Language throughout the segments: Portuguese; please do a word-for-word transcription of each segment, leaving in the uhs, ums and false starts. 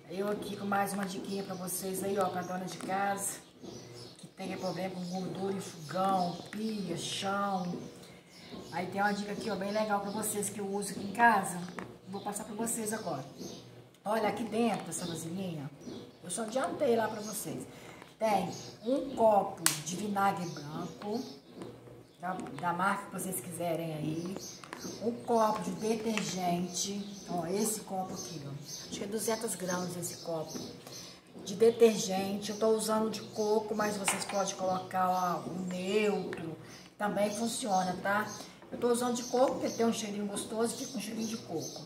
Eu aqui com mais uma diquinha pra vocês aí, ó, pra dona de casa que tem problema com gordura em fogão, pia, chão. Aí tem uma dica aqui, ó, bem legal pra vocês que eu uso aqui em casa. Vou passar pra vocês agora. Olha, aqui dentro dessa vasilhinha, eu só adiantei lá pra vocês. Tem um copo de vinagre branco, da, da marca que vocês quiserem aí. Um copo de detergente, ó, esse copo aqui, ó. Acho que é duzentos gramas esse copo de detergente. Eu tô usando de coco, mas vocês podem colocar ó, um neutro, também funciona, tá? Eu tô usando de coco porque tem um cheirinho gostoso e fica um cheirinho de coco.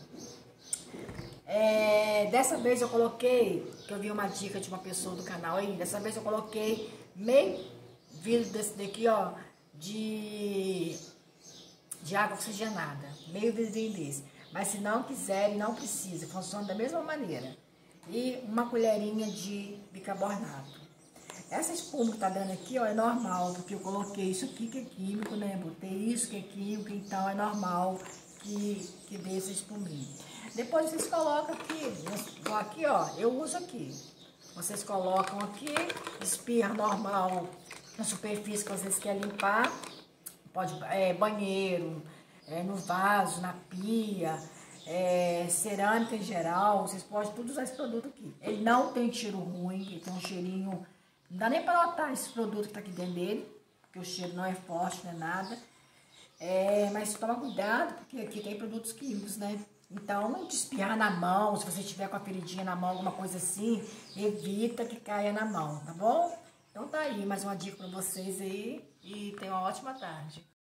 É, dessa vez eu coloquei, que eu vi uma dica de uma pessoa do canal aí, dessa vez eu coloquei meio vidro desse daqui, ó, de, de água oxigenada, meio vidrinho desse. Mas se não quiserem, não precisa, funciona da mesma maneira. E uma colherinha de bicarbonato. Essa espuma que tá dando aqui, ó, é normal, porque eu coloquei isso aqui que é químico, né? Botei isso que é químico, então é normal que, que dê essa espuminha. Depois vocês colocam aqui, aqui ó, eu uso aqui. Vocês colocam aqui, espirra normal na superfície que vocês querem limpar. Pode, é, banheiro, é, no vaso, na pia, é, cerâmica em geral. Vocês podem tudo usar esse produto aqui. Ele não tem cheiro ruim, ele tem um cheirinho... Não dá nem pra notar esse produto que tá aqui dentro dele, porque o cheiro não é forte, não é nada. É, mas toma cuidado, porque aqui tem produtos químicos, né? Então, não te espirrar na mão, se você tiver com a feridinha na mão, alguma coisa assim, evita que caia na mão, tá bom? Então tá aí, mais uma dica pra vocês aí e tenham uma ótima tarde.